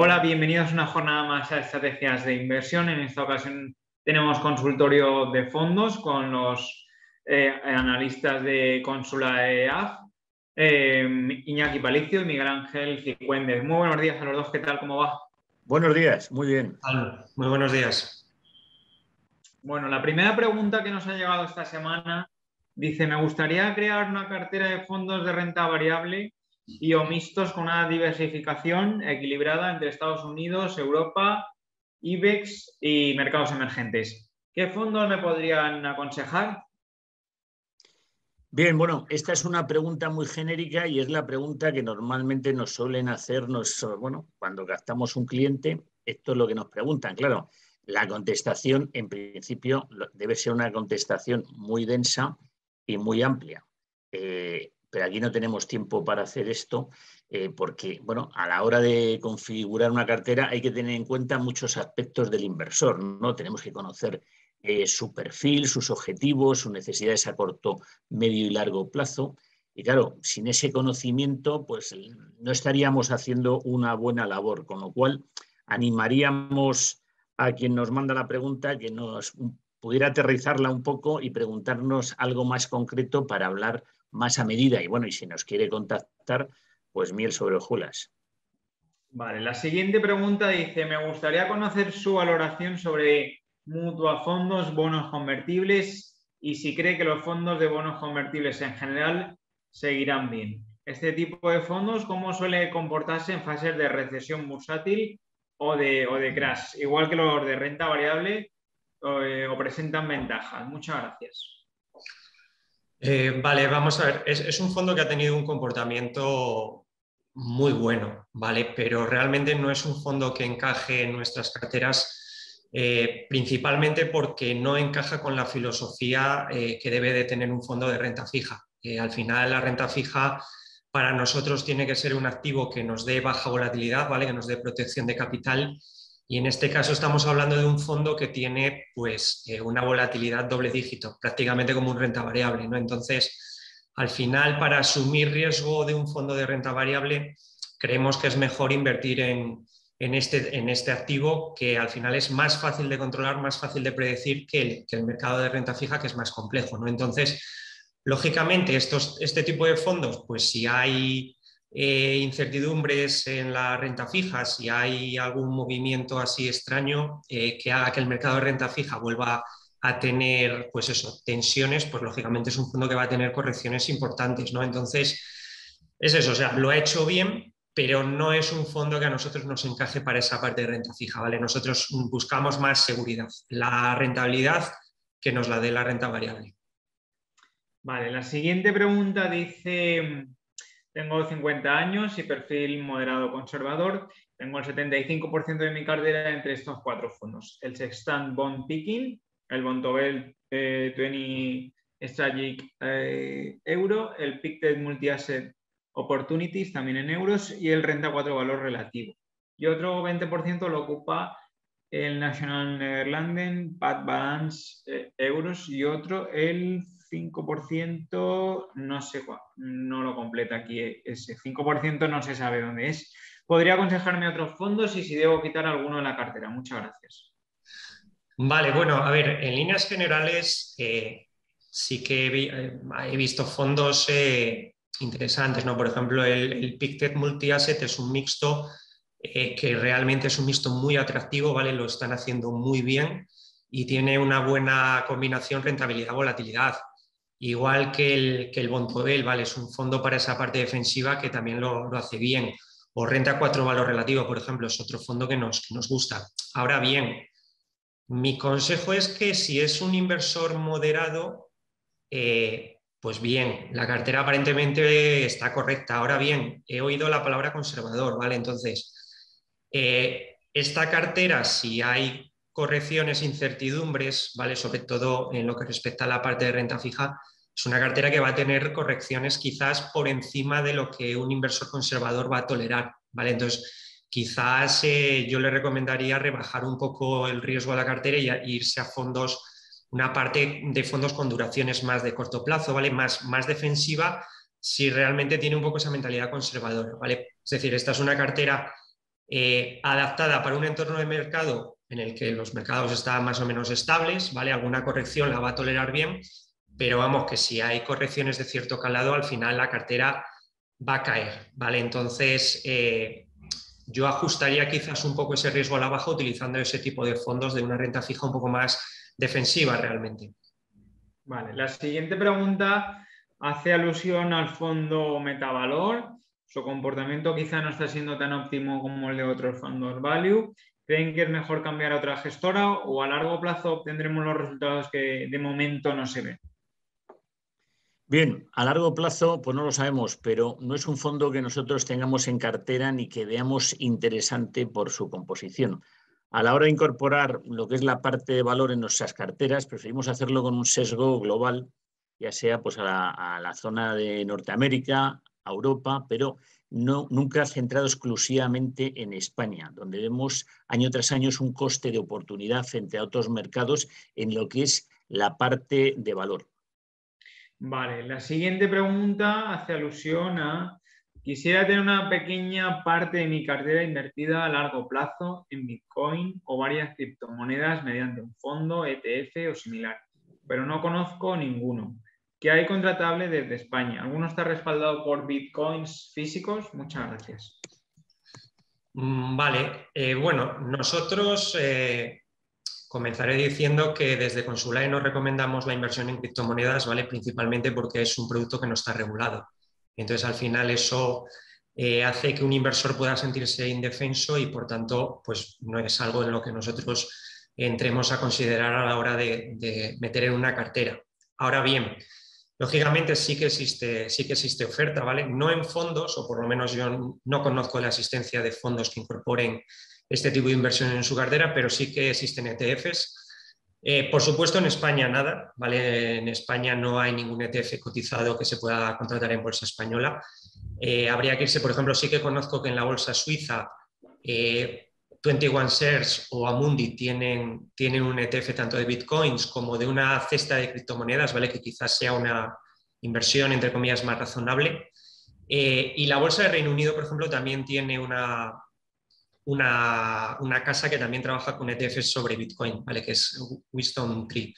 Hola, bienvenidos a una jornada más a Estrategias de Inversión. En esta ocasión tenemos consultorio de fondos con los analistas de Consula EAF, Iñaki Palicio y Miguel Ángel Cicuéndez. Muy buenos días a los dos, ¿qué tal? ¿Cómo va? Buenos días, muy bien. Muy buenos días. Bueno, la primera pregunta que nos ha llegado esta semana dice: me gustaría crear una cartera de fondos de renta variable y o mixtos con una diversificación equilibrada entre Estados Unidos, Europa, IBEX y mercados emergentes. ¿Qué fondos me podrían aconsejar? Bien, bueno, esta es una pregunta muy genérica y es la pregunta que normalmente nos suelen hacernos, bueno, cuando captamos un cliente, esto es lo que nos preguntan. Claro, la contestación, en principio, debe ser una contestación muy densa y muy amplia. Pero aquí no tenemos tiempo para hacer esto porque, bueno, a la hora de configurar una cartera hay que tener en cuenta muchos aspectos del inversor, ¿no? Tenemos que conocer su perfil, sus objetivos, sus necesidades a corto, medio y largo plazo. Y claro, sin ese conocimiento, pues no estaríamos haciendo una buena labor, con lo cual animaríamos a quien nos manda la pregunta que nos pudiera aterrizarla un poco y preguntarnos algo más concreto para hablar más a medida. Y bueno, y si nos quiere contactar, pues miel sobre hojuelas. Vale, la siguiente pregunta dice: me gustaría conocer su valoración sobre mutuafondos, bonos convertibles y si cree que los fondos de bonos convertibles en general seguirán bien. Este tipo de fondos, ¿cómo suele comportarse en fases de recesión bursátil o de crash? Igual que los de renta variable, o presentan ventajas. Muchas gracias. Vale, vamos a ver. Es un fondo que ha tenido un comportamiento muy bueno, ¿vale? Pero realmente no es un fondo que encaje en nuestras carteras, principalmente porque no encaja con la filosofía que debe de tener un fondo de renta fija. Al final, la renta fija para nosotros tiene que ser un activo que nos dé baja volatilidad, ¿vale? Que nos dé protección de capital. Y en este caso estamos hablando de un fondo que tiene pues, una volatilidad doble dígito, prácticamente como un renta variable, ¿no? Entonces, al final, para asumir riesgo de un fondo de renta variable, creemos que es mejor invertir en este activo, que al final es más fácil de controlar, más fácil de predecir que el mercado de renta fija, que es más complejo, ¿no? Entonces, lógicamente, este tipo de fondos, pues si hay incertidumbres en la renta fija, si hay algún movimiento así extraño que haga que el mercado de renta fija vuelva a tener, pues eso, tensiones, pues lógicamente es un fondo que va a tener correcciones importantes, ¿no? Entonces, es eso, o sea, lo ha hecho bien, pero no es un fondo que a nosotros nos encaje para esa parte de renta fija, ¿vale? Nosotros buscamos más seguridad, la rentabilidad que nos la dé la renta variable. Vale, la siguiente pregunta dice: tengo 50 años y perfil moderado conservador. Tengo el 75% de mi cartera entre estos cuatro fondos: el Sextant Bond Picking, el Bontobel 20 Strategic Euro, el Pictet Multi-Asset Opportunities, también en euros, y el Renta 4 Valor Relativo. Y otro 20% lo ocupa el National Nederlanden, Pat Balance euros, y otro el 5%, no sé cuál, no lo completa aquí, ese 5% no se sabe dónde es. ¿Podría aconsejarme otros fondos y si debo quitar alguno de la cartera? Muchas gracias. Vale, bueno, a ver, en líneas generales sí que he visto fondos interesantes, ¿no? Por ejemplo, el Pictet Multi-Asset es un mixto que realmente es un mixto muy atractivo, ¿vale? Lo están haciendo muy bien y tiene una buena combinación rentabilidad-volatilidad. Igual que el Bontobel, ¿vale? Es un fondo para esa parte defensiva que también lo hace bien. O Renta 4 Valor Relativo, por ejemplo, es otro fondo que nos gusta. Ahora bien, mi consejo es que si es un inversor moderado, pues bien, la cartera aparentemente está correcta. Ahora bien, he oído la palabra conservador, ¿vale? Entonces, esta cartera, si hay correcciones, incertidumbres, ¿vale? Sobre todo en lo que respecta a la parte de renta fija, es una cartera que va a tener correcciones quizás por encima de lo que un inversor conservador va a tolerar, ¿vale? Entonces, quizás yo le recomendaría rebajar un poco el riesgo de la cartera y irse a fondos, una parte de fondos con duraciones más de corto plazo, ¿vale? Más defensiva, si realmente tiene un poco esa mentalidad conservadora, ¿vale? Es decir, esta es una cartera adaptada para un entorno de mercado en el que los mercados están más o menos estables, ¿vale? Alguna corrección la va a tolerar bien, pero vamos, que si hay correcciones de cierto calado, al final la cartera va a caer, ¿vale? Entonces, yo ajustaría quizás un poco ese riesgo a la baja utilizando ese tipo de fondos de una renta fija un poco más defensiva realmente. Vale, la siguiente pregunta hace alusión al fondo Metavalor. Su comportamiento quizá no está siendo tan óptimo como el de otros fondos Value. ¿Creen que es mejor cambiar a otra gestora o a largo plazo obtendremos los resultados que de momento no se ven? Bien, a largo plazo, pues no lo sabemos, pero no es un fondo que nosotros tengamos en cartera ni que veamos interesante por su composición. A la hora de incorporar lo que es la parte de valor en nuestras carteras, preferimos hacerlo con un sesgo global, ya sea pues a la zona de Norteamérica, a Europa, pero nunca centrado exclusivamente en España, donde vemos año tras año un coste de oportunidad frente a otros mercados en lo que es la parte de valor. Vale, la siguiente pregunta hace alusión a: quisiera tener una pequeña parte de mi cartera invertida a largo plazo en Bitcoin o varias criptomonedas mediante un fondo, ETF o similar, pero no conozco ninguno. ¿Qué hay contratable desde España? ¿Alguno está respaldado por Bitcoins físicos? Muchas gracias. Vale, bueno, nosotros comenzaré diciendo que desde Consulae no recomendamos la inversión en criptomonedas, ¿vale? Principalmente porque es un producto que no está regulado. Entonces, al final eso hace que un inversor pueda sentirse indefenso y, por tanto, pues no es algo en lo que nosotros entremos a considerar a la hora de meter en una cartera. Ahora bien, lógicamente sí que existe oferta, ¿vale? No en fondos, o por lo menos yo no conozco la existencia de fondos que incorporen este tipo de inversión en su cartera, pero sí que existen ETFs. Por supuesto, en España nada, ¿vale? En España no hay ningún ETF cotizado que se pueda contratar en bolsa española. Habría que irse, por ejemplo, sí que conozco que en la bolsa suiza 21 Shares o Amundi tienen un ETF tanto de bitcoins como de una cesta de criptomonedas, ¿vale? Que quizás sea una inversión, entre comillas, más razonable. Y la bolsa de Reino Unido, por ejemplo, también tiene una casa que también trabaja con ETFs sobre Bitcoin, ¿vale? Que es Wisdom Tree.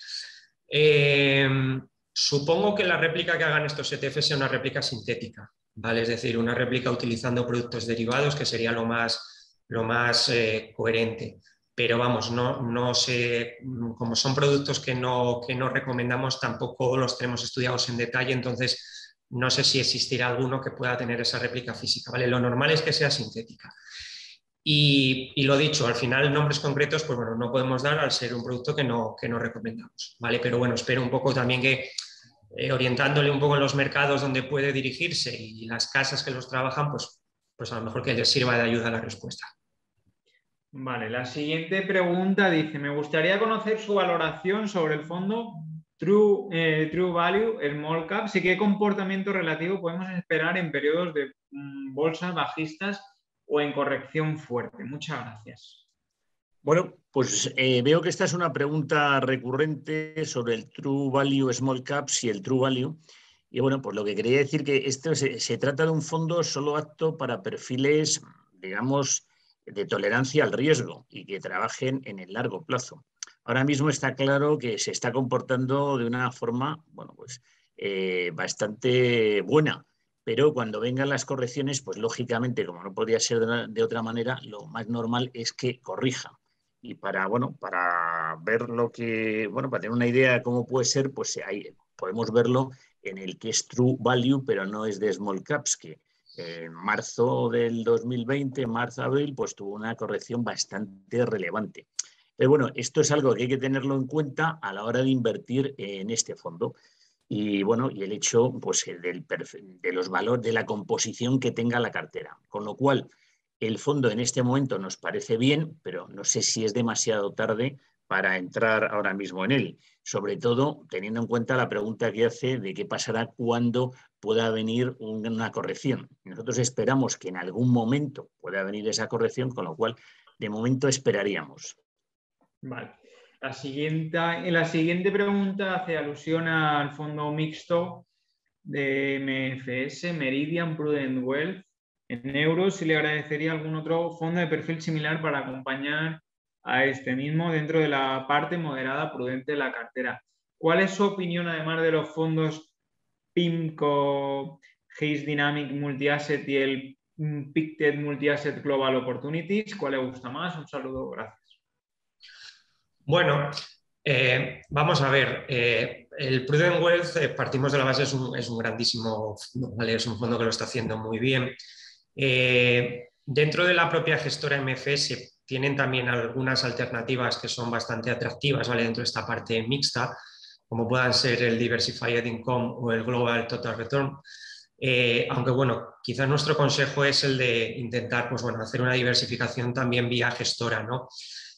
Supongo que la réplica que hagan estos ETFs sea una réplica sintética, ¿vale? Es decir, una réplica utilizando productos derivados, que sería lo más coherente. Pero vamos, no sé, como son productos que no recomendamos, tampoco los tenemos estudiados en detalle, entonces no sé si existirá alguno que pueda tener esa réplica física, ¿vale? Lo normal es que sea sintética. Y lo dicho, al final nombres concretos, pues bueno, no podemos dar al ser un producto que no recomendamos, ¿vale? Pero bueno, espero un poco también que orientándole un poco en los mercados donde puede dirigirse y las casas que los trabajan, pues a lo mejor que les sirva de ayuda a la respuesta. Vale, la siguiente pregunta dice: me gustaría conocer su valoración sobre el fondo True Value Small Caps y qué comportamiento relativo podemos esperar en periodos de bolsas bajistas o en corrección fuerte. Muchas gracias. Bueno, pues veo que esta es una pregunta recurrente sobre el True Value Small Caps y el True Value. Y bueno, pues lo que quería decir que esto se trata de un fondo solo apto para perfiles, digamos, de tolerancia al riesgo y que trabajen en el largo plazo. Ahora mismo está claro que se está comportando de una forma, bueno, pues bastante buena. Pero cuando vengan las correcciones, pues lógicamente, como no podría ser de otra manera, lo más normal es que corrija. Y para ver lo que, para tener una idea de cómo puede ser, pues ahí podemos verlo en el que es True Value, pero no es de Small Caps, que en marzo del 2020, marzo-abril, pues tuvo una corrección bastante relevante. Pero bueno, esto es algo que hay que tenerlo en cuenta a la hora de invertir en este fondo. Y bueno, y el hecho pues, de los valores, de la composición que tenga la cartera. Con lo cual, el fondo en este momento nos parece bien, pero no sé si es demasiado tarde para entrar ahora mismo en él. Sobre todo teniendo en cuenta la pregunta que hace de qué pasará cuando pueda venir una corrección. Nosotros esperamos que en algún momento pueda venir esa corrección, con lo cual de momento esperaríamos. Vale. La siguiente pregunta hace alusión al fondo mixto de MFS, Meridian Prudent Wealth. en euros y le agradecería algún otro fondo de perfil similar para acompañar a este mismo dentro de la parte moderada prudente de la cartera. ¿Cuál es su opinión, además de los fondos PIMCO, Hays Dynamic Multi-Asset y el Pictet Multi-Asset Global Opportunities? ¿Cuál le gusta más? Un saludo, gracias. Bueno, vamos a ver. El Prudent Wealth, partimos de la base, es un grandísimo fondo, ¿vale? Es un fondo que lo está haciendo muy bien. Dentro de la propia gestora MFS tienen también algunas alternativas que son bastante atractivas, ¿vale? Dentro de esta parte mixta, como puedan ser el Diversified Income o el Global Total Return. Aunque bueno, quizás nuestro consejo es el de intentar, pues bueno, hacer una diversificación también vía gestora, ¿no?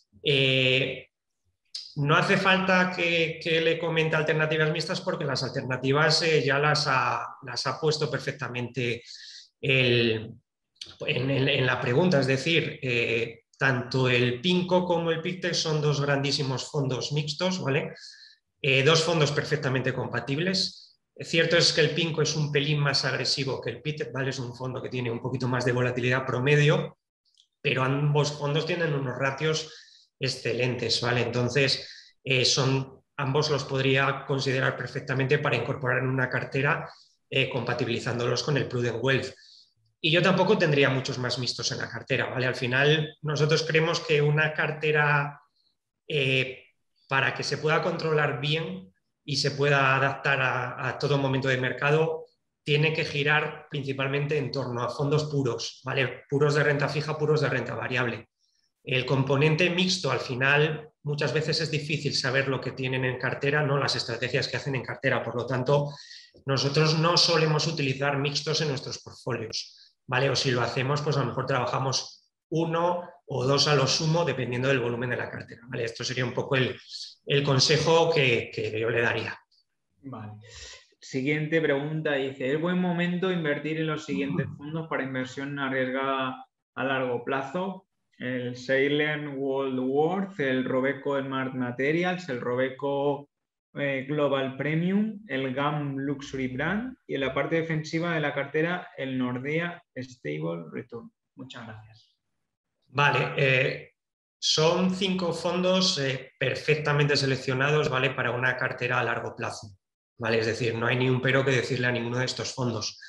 No hace falta que le comente alternativas mixtas porque las alternativas ya las ha puesto perfectamente en la pregunta. Es decir, tanto el PIMCO como el Pictet son dos grandísimos fondos mixtos, ¿vale? Dos fondos perfectamente compatibles. Cierto es que el PIMCO es un pelín más agresivo que el Pictet, ¿vale? Es un fondo que tiene un poquito más de volatilidad promedio, pero ambos fondos tienen unos ratios excelentes, ¿vale? Entonces, ambos los podría considerar perfectamente para incorporar en una cartera compatibilizándolos con el Prudent Wealth. Y yo tampoco tendría muchos más mixtos en la cartera, ¿vale? Al final, nosotros creemos que una cartera, para que se pueda controlar bien y se pueda adaptar a todo momento de mercado, tiene que girar principalmente en torno a fondos puros, ¿vale? Puros de renta fija, puros de renta variable. El componente mixto, al final, muchas veces es difícil saber lo que tienen en cartera, ¿no? Las estrategias que hacen en cartera. Por lo tanto, nosotros no solemos utilizar mixtos en nuestros portfolios, ¿vale? O si lo hacemos, pues a lo mejor trabajamos uno o dos a lo sumo, dependiendo del volumen de la cartera, ¿vale? Esto sería un poco el consejo que yo le daría. Vale. Siguiente pregunta, dice, ¿es buen momento invertir en los siguientes fondos para inversión arriesgada a largo plazo? El Salem World Worth, el Robeco Smart Materials, el Robeco Global Premium, el GAM Luxury Brand y en la parte defensiva de la cartera el Nordea Stable Return. Muchas gracias. Vale, son 5 fondos perfectamente seleccionados, ¿vale? Para una cartera a largo plazo, ¿vale? Es decir, no hay ni un pero que decirle a ninguno de estos fondos.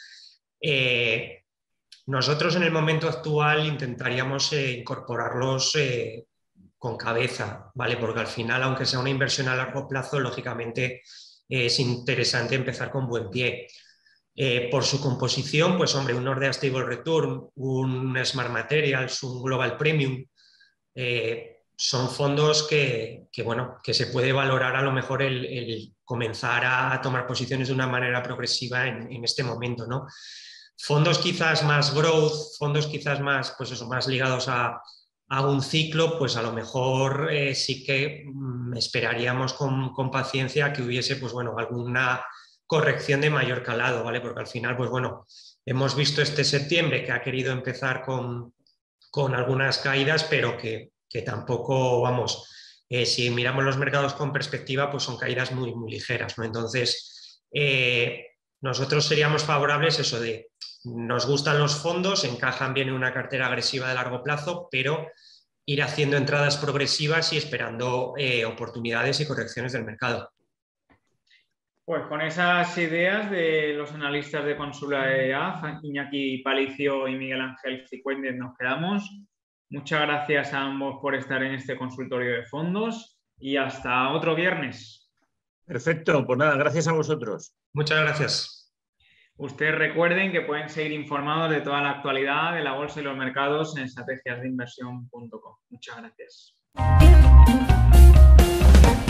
Nosotros en el momento actual intentaríamos incorporarlos con cabeza, ¿vale? Porque al final, aunque sea una inversión a largo plazo, lógicamente es interesante empezar con buen pie. Por su composición, pues hombre, un Nordea Stable Return, un Smart Materials, un Global Premium, son fondos que se puede valorar a lo mejor el comenzar a tomar posiciones de una manera progresiva en este momento, ¿no? Fondos quizás más growth, fondos quizás más, pues eso, más ligados a un ciclo, pues a lo mejor sí que esperaríamos con paciencia que hubiese, pues bueno, alguna corrección de mayor calado, ¿vale? Porque al final, pues bueno, hemos visto este septiembre que ha querido empezar con algunas caídas, pero que tampoco, vamos, si miramos los mercados con perspectiva, pues son caídas muy, muy ligeras, ¿no? Entonces, nosotros seríamos favorables eso de, nos gustan los fondos, encajan bien en una cartera agresiva de largo plazo, pero ir haciendo entradas progresivas y esperando oportunidades y correcciones del mercado. Pues con esas ideas de los analistas de Consular EAF, Iñaki Palicio y Miguel Ángel Cicuéndez, nos quedamos. Muchas gracias a ambos por estar en este consultorio de fondos y hasta otro viernes. Perfecto, pues nada, gracias a vosotros. Muchas gracias. Ustedes recuerden que pueden seguir informados de toda la actualidad de la bolsa y los mercados en estrategiasdeinversión.com. Muchas gracias.